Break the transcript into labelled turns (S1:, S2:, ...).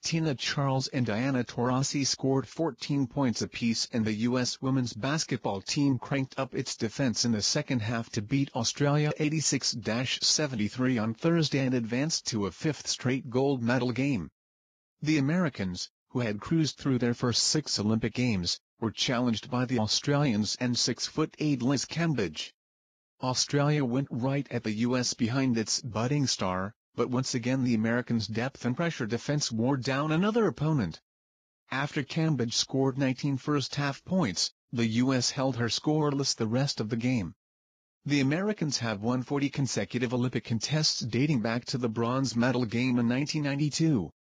S1: Charles and Diana Taurasi scored 14 points apiece, and the U.S. women's basketball team cranked up its defense in the second half to beat Australia 86-73 on Thursday and advanced to a fifth straight gold medal game. The Americans, who had cruised through their first 6 Olympic Games, were challenged by the Australians and 6'8" Liz Cambage. Australia went right at the U.S. behind its budding star, but once again the Americans' depth and pressure defense wore down another opponent. After Cambage scored 19 first-half points, the U.S. held her scoreless the rest of the game. The Americans have won 40 consecutive Olympic contests dating back to the bronze medal game in 1992.